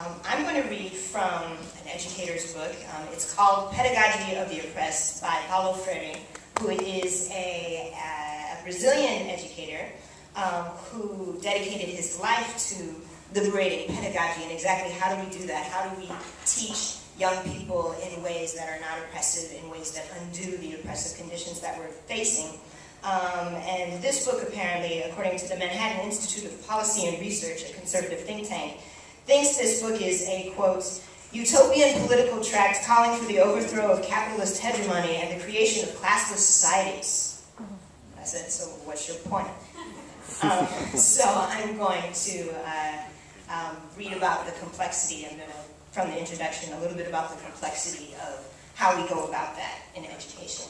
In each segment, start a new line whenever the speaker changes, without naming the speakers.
I'm going to read from an educator's book. It's called Pedagogy of the Oppressed by Paulo Freire, who is a Brazilian educator who dedicated his life to liberating pedagogy and exactly how do we do that? How do we teach young people in ways that are not oppressive, in ways that undo the oppressive conditions that we're facing? And this book, apparently, according to the Manhattan Institute of Policy and Research, a conservative think tank, thinks this book is a, quote, utopian political tract calling for the overthrow of capitalist hegemony and the creation of classless societies. I said, so what's your point? So I'm going to read about the complexity. I'm going to, from the introduction, a little bit about the complexity of how we go about that in education.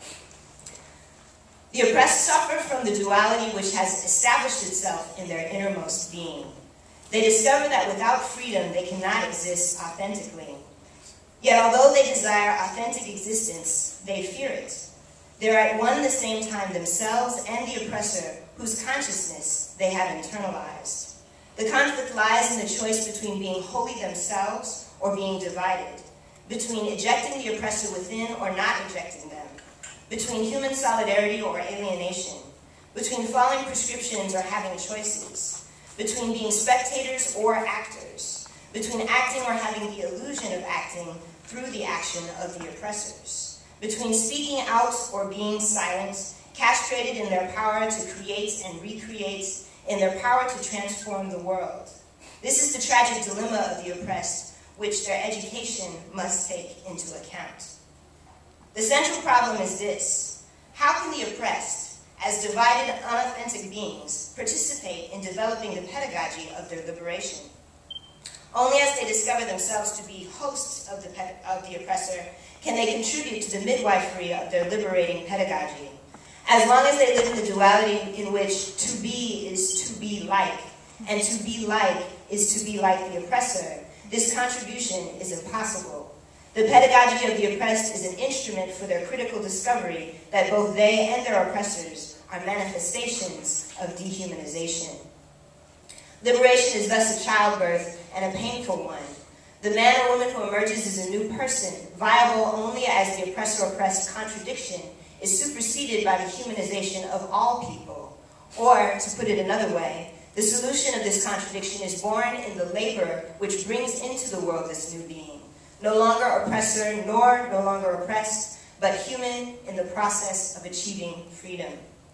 The oppressed suffer from the duality which has established itself in their innermost being. They discover that without freedom they cannot exist authentically. Yet although they desire authentic existence, they fear it. They are at one and the same time themselves and the oppressor whose consciousness they have internalized. The conflict lies in the choice between being wholly themselves or being divided, between ejecting the oppressor within or not ejecting them, between human solidarity or alienation, between following prescriptions or having choices, between being spectators or actors, between acting or having the illusion of acting through the action of the oppressors, between speaking out or being silent, castrated in their power to create and recreate, in their power to transform the world. This is the tragic dilemma of the oppressed, which their education must take into account. The central problem is this: how can the oppressed, as divided, unauthentic beings, participate in developing the pedagogy of their liberation? Only as they discover themselves to be hosts of the oppressor can they contribute to the midwifery of their liberating pedagogy. As long as they live in the duality in which to be is to be like, and to be like is to be like the oppressor, this contribution is impossible. The pedagogy of the oppressed is an instrument for their critical discovery that both they and their oppressors are manifestations of dehumanization. Liberation is thus a childbirth and a painful one. The man or woman who emerges is a new person, viable only as the oppressor-oppressed contradiction is superseded by the humanization of all people. Or, to put it another way, the solution of this contradiction is born in the labor which brings into the world this new being. No longer oppressor, nor no longer oppressed, but human in the process of achieving freedom.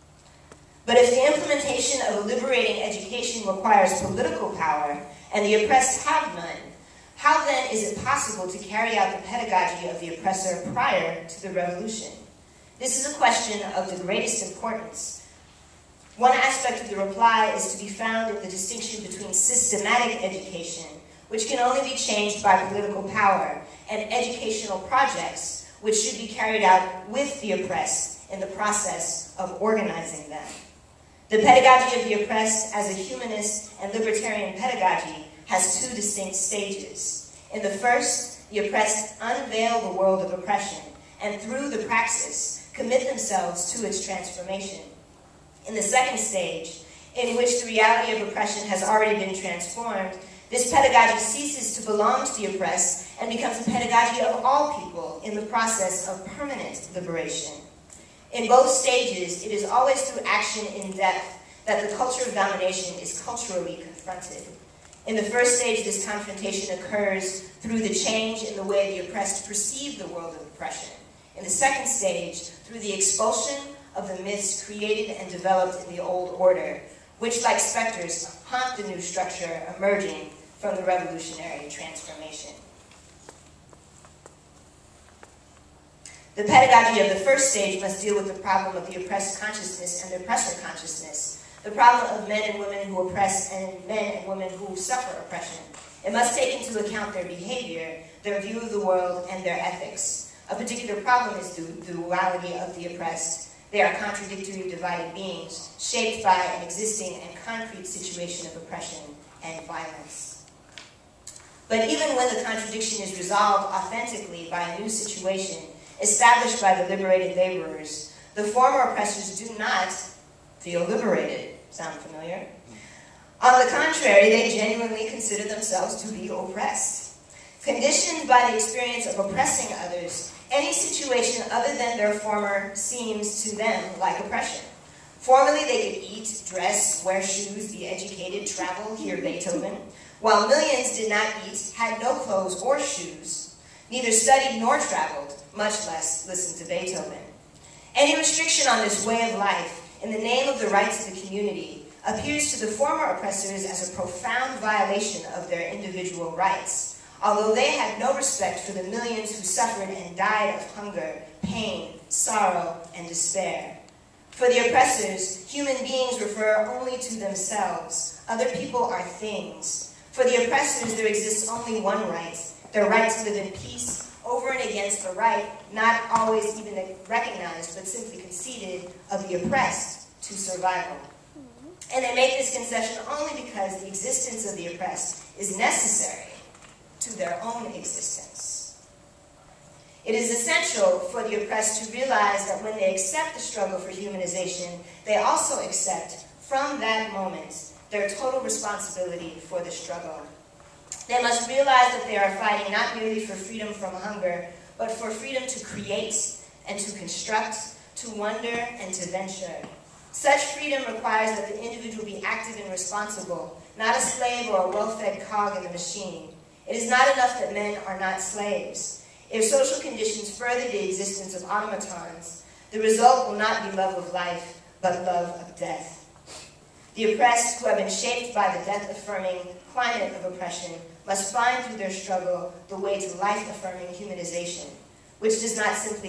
But if the implementation of a liberating education requires political power, and the oppressed have none, how then is it possible to carry out the pedagogy of the oppressor prior to the revolution? This is a question of the greatest importance. One aspect of the reply is to be found in the distinction between systematic education, which can only be changed by political power, and educational projects, which should be carried out with the oppressed in the process of organizing them. The pedagogy of the oppressed as a humanist and libertarian pedagogy has two distinct stages. In the first, the oppressed unveil the world of oppression, and through the praxis, commit themselves to its transformation. In the second stage, in which the reality of oppression has already been transformed, this pedagogy ceases to belong to the oppressed and becomes a pedagogy of all people in the process of permanent liberation. In both stages, it is always through action in depth that the culture of domination is culturally confronted. In the first stage, this confrontation occurs through the change in the way the oppressed perceive the world of oppression. In the second stage, through the expulsion of the myths created and developed in the old order, which, like specters, haunt the new structure emerging from the revolutionary transformation. The pedagogy of the first stage must deal with the problem of the oppressed consciousness and the oppressor consciousness, the problem of men and women who oppress and men and women who suffer oppression. It must take into account their behavior, their view of the world, and their ethics. A particular problem is the duality of the oppressed. They are contradictory, divided beings, shaped by an existing and concrete situation of oppression and violence. But even when the contradiction is resolved authentically by a new situation established by the liberated laborers, the former oppressors do not feel liberated. Sound familiar? On the contrary, they genuinely consider themselves to be oppressed. Conditioned by the experience of oppressing others, any situation other than their former seems to them like oppression. Formerly, they could eat, dress, wear shoes, be educated, travel, hear Beethoven, while millions did not eat, had no clothes or shoes, neither studied nor traveled, much less listened to Beethoven. Any restriction on this way of life, in the name of the rights of the community, appears to the former oppressors as a profound violation of their individual rights, although they had no respect for the millions who suffered and died of hunger, pain, sorrow, and despair. For the oppressors, human beings refer only to themselves. Other people are things. For the oppressors, there exists only one right, their right to live in peace, over and against the right, not always even recognized, but simply conceded, of the oppressed to survival. And they make this concession only because the existence of the oppressed is necessary to their own existence. It is essential for the oppressed to realize that when they accept the struggle for humanization, they also accept, from that moment, their total responsibility for the struggle. They must realize that they are fighting not merely for freedom from hunger, but for freedom to create and to construct, to wonder and to venture. Such freedom requires that the individual be active and responsible, not a slave or a well-fed cog in the machine. It is not enough that men are not slaves. If social conditions further the existence of automatons, the result will not be love of life, but love of death. The oppressed, who have been shaped by the death-affirming climate of oppression, must find through their struggle the way to life-affirming humanization, which does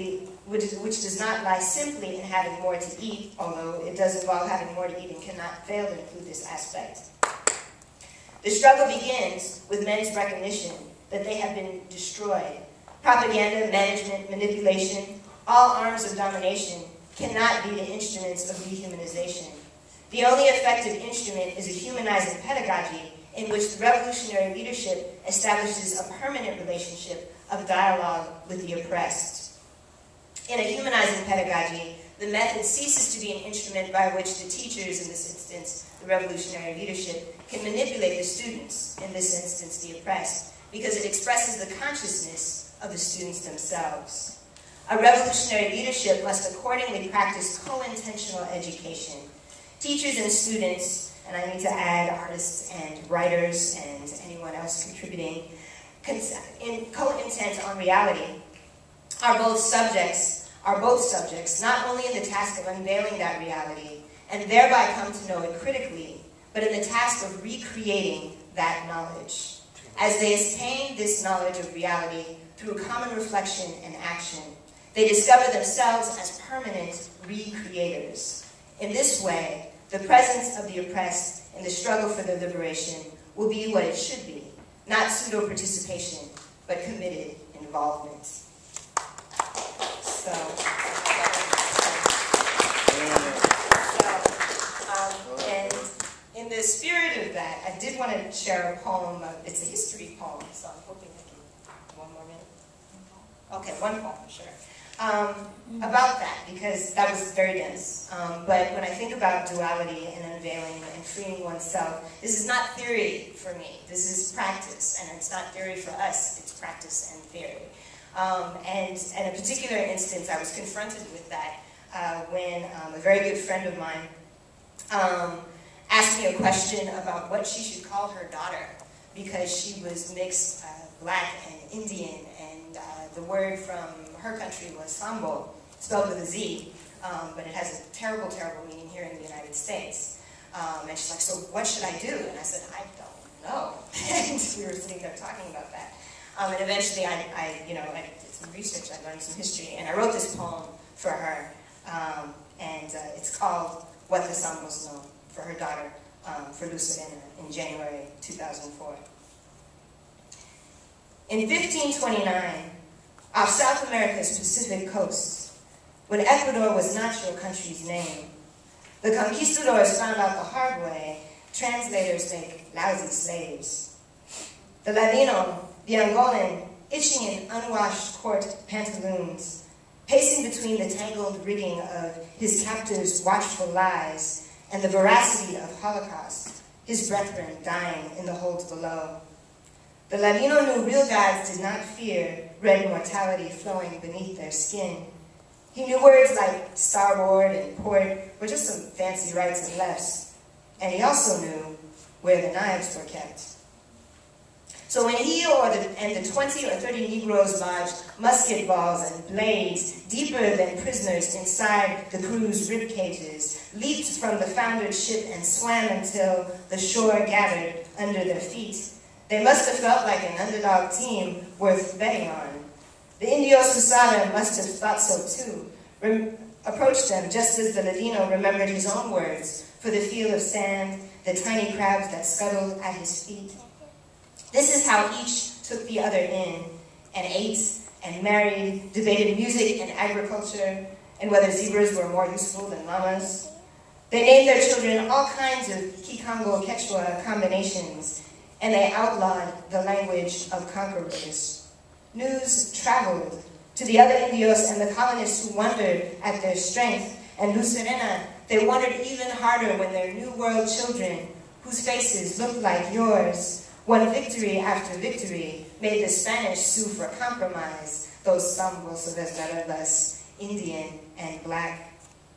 not lie simply in having more to eat, although it does involve having more to eat and cannot fail to include this aspect. The struggle begins with men's recognition that they have been destroyed. Propaganda, management, manipulation, all arms of domination cannot be the instruments of rehumanization. The only effective instrument is a humanizing pedagogy in which the revolutionary leadership establishes a permanent relationship of dialogue with the oppressed. In a humanizing pedagogy, the method ceases to be an instrument by which the teachers, in this instance, the revolutionary leadership, can manipulate the students, in this instance, the oppressed, because it expresses the consciousness of the students themselves. A revolutionary leadership must accordingly practice co-intentional education. Teachers and students, and I need to add artists and writers and anyone else contributing, in co-intent on reality, are both subjects, not only in the task of unveiling that reality, and thereby come to know it critically, but in the task of recreating that knowledge. As they attain this knowledge of reality through common reflection and action, they discover themselves as permanent recreators. In this way, the presence of the oppressed in the struggle for their liberation will be what it should be, not pseudo-participation, but committed involvement. And in the spirit of that, I did want to share a poem. It's a history poem, so I'm hoping I can, 1 more minute? Okay, one poem, sure. About that, because that was very dense. But when I think about duality and unveiling and freeing oneself, this is not theory for me. This is practice, and it's not theory for us. It's practice and theory. And in a particular instance, I was confronted with that when a very good friend of mine asked me a question about what she should call her daughter, because she was mixed black and Indian, and the word from her country was Sambo, spelled with a Z, but it has a terrible, terrible meaning here in the United States. And she's like, so what should I do? And I said, I don't know. And we were sitting there talking about that. And eventually I did some research, I learned some history, and I wrote this poem for her. And it's called What the Sambos Know, for her daughter, for Lucilena, in January 2004. In 1529, off South America's Pacific coast, when Ecuador was not your country's name, the conquistadors found out the hard way, translators make lousy slaves. The Ladino, the Angolan, itching in unwashed court pantaloons, pacing between the tangled rigging of his captors' watchful lies and the veracity of Holocaust, his brethren dying in the holds below. The Ladino knew real gods did not fear red mortality flowing beneath their skin. He knew words like starboard and port were just some fancy rights and lefts. And he also knew where the knives were kept. So when he and the 20 or 30 Negroes lodged musket balls and blades deeper than prisoners inside the crew's rib cages, leaped from the foundered ship and swam until the shore gathered under their feet, they must have felt like an underdog team worth betting on. The Indios Husada must have thought so too, approached them just as the Ladino remembered his own words for the field of sand, the tiny crabs that scuttled at his feet. This is how each took the other in, and ate, and married, debated music and agriculture, and whether zebras were more useful than llamas. They named their children all kinds of Kikongo Quechua combinations, and they outlawed the language of conquerors. News traveled to the other Indios and the colonists who wondered at their strength, and Lucerena, they wondered even harder when their New World children, whose faces looked like yours, won victory after victory, made the Spanish sue for compromise, those Sambos of Esmeraldas, Indian and black.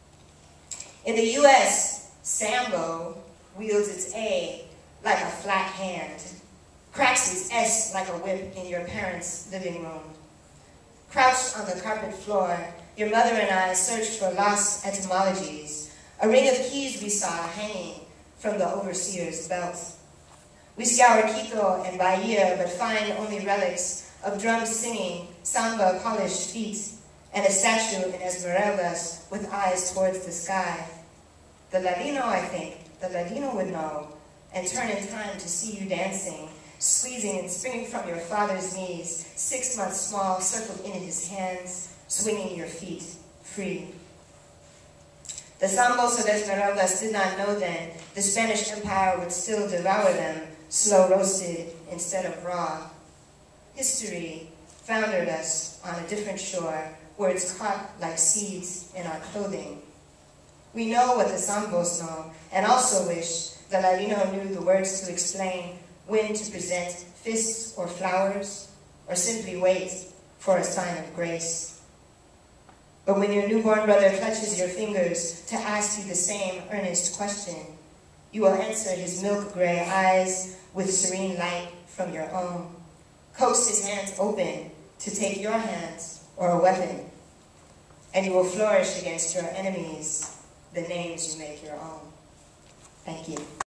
In the US, Sambo wields its A like a flat hand, cracks its S like a whip in your parents' living room. Crouched on the carpet floor, your mother and I searched for lost etymologies, a ring of keys we saw hanging from the overseer's belt. We scour Quito and Bahia, but find only relics of drums singing, samba-polished feet, and a statue in Esmeraldas with eyes towards the sky. The Ladino, I think, the Ladino would know, and turn in time to see you dancing, squeezing and springing from your father's knees, 6 months small, circled in his hands, swinging your feet free. The Sambos of Esmeraldas did not know then the Spanish Empire would still devour them, slow-roasted instead of raw. History foundered us on a different shore, words caught like seeds in our clothing. We know what the Sambos know, and also wish the Ladino knew the words to explain when to present fists or flowers, or simply wait for a sign of grace. But when your newborn brother clutches your fingers to ask you the same earnest question, you will answer his milk-gray eyes with serene light from your own. Coax his hands open to take your hands or a weapon, and you will flourish against your enemies, the names you make your own. Thank you.